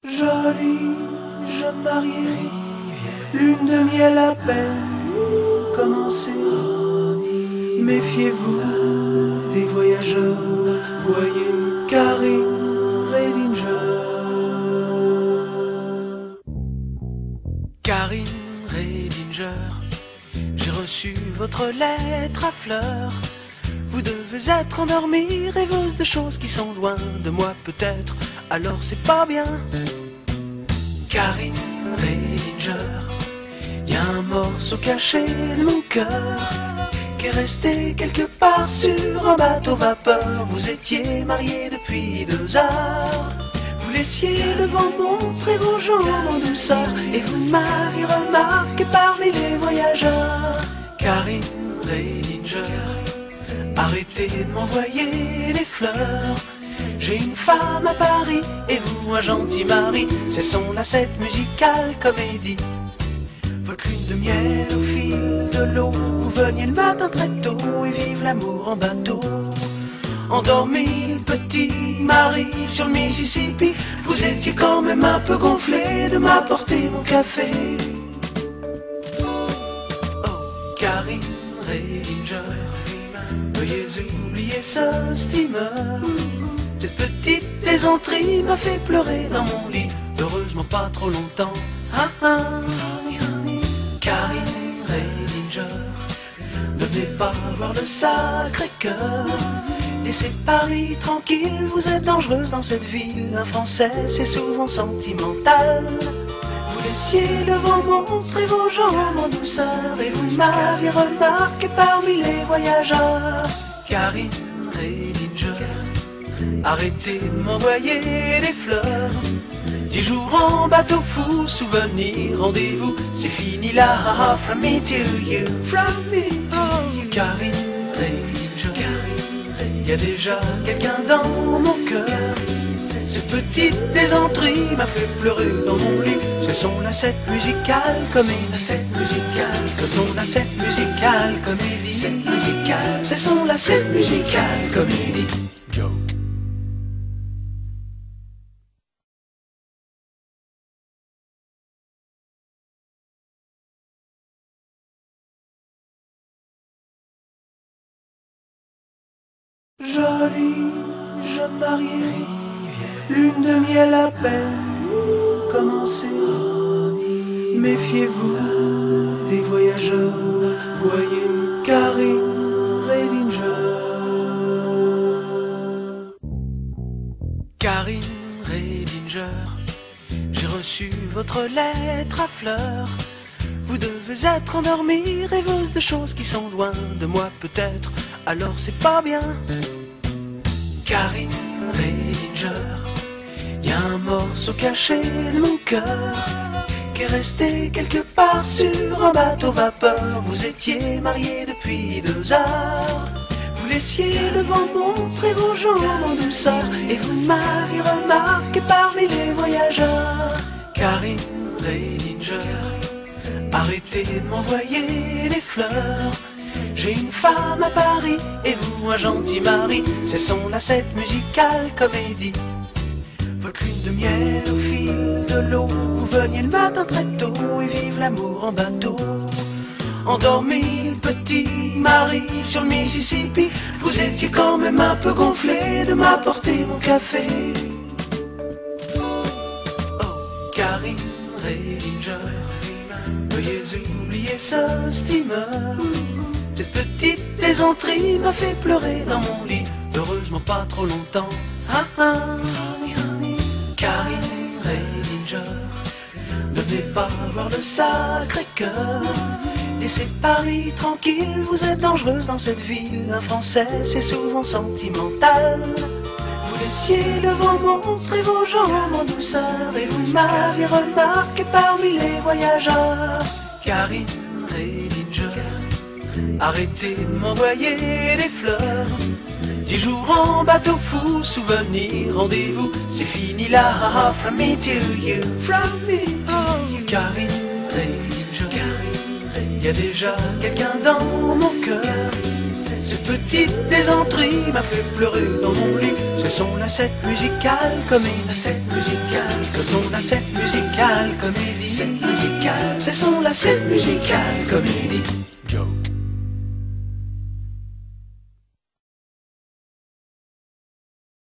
Jolie jeune mariée, lune de miel à peine commencée. Méfiez-vous des voyageurs, voyez Karine Redinger. Karine Redinger, j'ai reçu votre lettre à fleurs. Vous devez être endormie, rêveuse de choses qui sont loin de moi peut-être, alors c'est pas bien. Karine Redinger, y a un morceau caché de mon cœur qui est resté quelque part sur un bateau vapeur. Vous étiez mariés depuis 2 heures. Vous laissiez le vent montrer vos jambes en douceur et vous m'aviez remarqué parmi les voyageurs. Karine Redinger, arrêtez de m'envoyer des fleurs. J'ai une femme à Paris et vous un gentil mari. Cessons là cette musicale comédie. Votre lune de miel au fil de l'eau. Vous veniez le matin très tôt et vive l'amour en bateau. Endormi, petit mari sur le Mississippi. Vous étiez quand même un peu gonflé de m'apporter mon café. Oh, Karine Redinger, veuillez oublier ce steamer. Cette petite plaisanterie m'a fait pleurer dans mon lit. Heureusement pas trop longtemps. Ah, ah. Karine Redinger, ne venez pas voir le Sacré-Cœur. Laissez Paris tranquille, vous êtes dangereuse dans cette ville. Un Français c'est souvent sentimental. Vous laissiez le vent montrer vos jambes en douceur et vous m'aviez remarqué parmi les voyageurs. Karine Redinger, arrêtez de m'envoyer des fleurs. 10 jours en bateau fou, souvenir, rendez-vous, c'est fini là. From me to you, from me to you. Karine Redinger, y a déjà quelqu'un dans mon cœur. Cette petite plaisanterie m'a fait pleurer dans mon lit. Cessons là cette musicale comédie. Cette musicale, cessons là cette musicale comédie. Cette musicale, cessons là cette musicale comédie. Joke. Jolie jeune mariée, lune de miel à peine commencée. Méfiez-vous des voyageurs, voyez Karine Redinger. Karine Redinger, j'ai reçu votre lettre à fleurs. Vous devez être endormie, rêveuse de choses qui sont loin de moi peut-être, alors c'est pas bien. Karine Redinger, y a un morceau caché de mon cœur qui est resté quelque part sur un bateau vapeur. Vous étiez mariés depuis 2 heures. Vous laissiez le vent montrer vos jambes en douceur et vous m'aviez remarqué parmi les voyageurs. Karine Redinger, arrêtez de m'envoyer des fleurs. J'ai une femme à Paris et vous un gentil mari. Cessons là cette musicale comédie. Votre lune de miel au fil de l'eau. Vous veniez le matin très tôt et vive l'amour en bateau. Endormi, petit mari sur le Mississippi. Vous étiez quand même un peu gonflé de m'apporter mon café. Oh, Karine Redinger, veuillez oublier ce steamer. Cette petite plaisanterie m'a fait pleurer dans mon lit. Heureusement pas trop longtemps. Ah, ah. Karine Redinger, ne venez pas voir le Sacré-Cœur. Laissez Paris tranquille, vous êtes dangereuse dans cette ville. Un Français c'est souvent sentimental. Vous laissiez le vent montrer vos jambes en douceur et vous m'aviez remarqué parmi les voyageurs. Karine Redinger, arrêtez de m'envoyer des fleurs. 10 jours en bateau fou, souvenir, rendez-vous, c'est fini là. From me to you, from me to you. Karine Redinger, y a déjà quelqu'un dans mon cœur. Cette petite plaisanterie m'a fait pleurer dans mon lit. Ce sont la scène musicale comédie. Ce sont la scène musicale comédie. Ce sont la scène musicale comédie. Joke.